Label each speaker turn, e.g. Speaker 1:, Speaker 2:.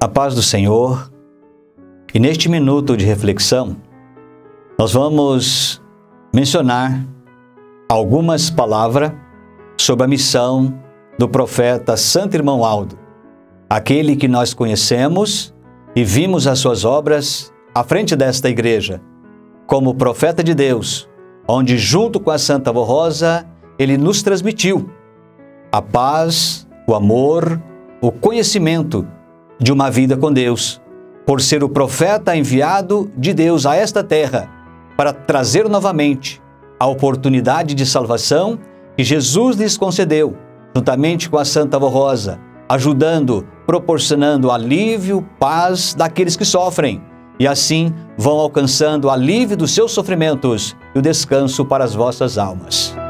Speaker 1: A paz do Senhor. E neste minuto de reflexão, nós vamos mencionar algumas palavras sobre a missão do profeta Santo Irmão Aldo, aquele que nós conhecemos e vimos as suas obras à frente desta igreja, como profeta de Deus, onde junto com a Santa Avó Rosa, ele nos transmitiu a paz, o amor, o conhecimento de uma vida com Deus, por ser o profeta enviado de Deus a esta terra para trazer novamente a oportunidade de salvação que Jesus lhes concedeu, juntamente com a Santa Avó Rosa, ajudando, proporcionando alívio, paz daqueles que sofrem, e assim vão alcançando o alívio dos seus sofrimentos e o descanso para as vossas almas.